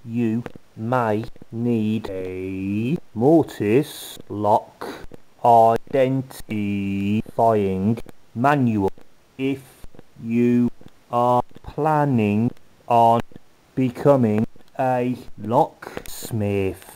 you may need a mortise lock identifying manual if you are planning on becoming a locksmith.